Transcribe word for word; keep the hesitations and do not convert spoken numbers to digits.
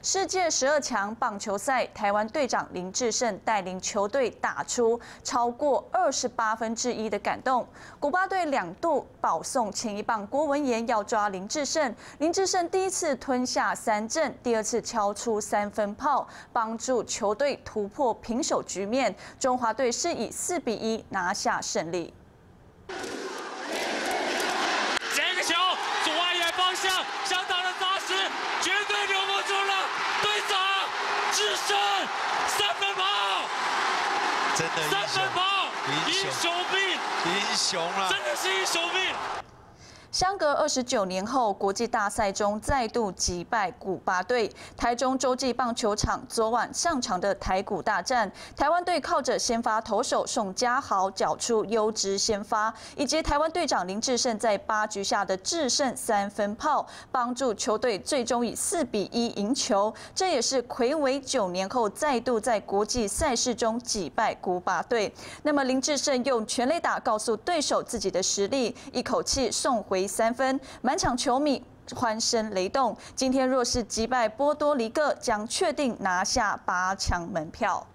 世界十二强棒球赛，台湾队长林智胜带领球队打出超过二十八分之一的感动。古巴队两度保送前一棒郭文言要抓林智胜，林智胜第一次吞下三振，第二次敲出三分炮，帮助球队突破平手局面。中华队是以四比一拿下胜利。 这个球左外野方向相当的扎实，绝对留不住了。队长智胜三分炮， 真的三分炮，英雄病， 英雄啊， 真的是英雄病。 相隔二十九年后，国际大赛中再度击败古巴队。台中洲际棒球场昨晚上场的台古大战，台湾队靠着先发投手宋家豪缴出优质先发，以及台湾队长林智胜在八局下的制胜三分炮，帮助球队最终以四比一赢球。这也是睽违九年后再度在国际赛事中击败古巴队。那么林智胜用全垒打告诉对手自己的实力，一口气送回 三分，满场球迷欢声雷动。今天若是击败波多黎各，将确定拿下八强门票。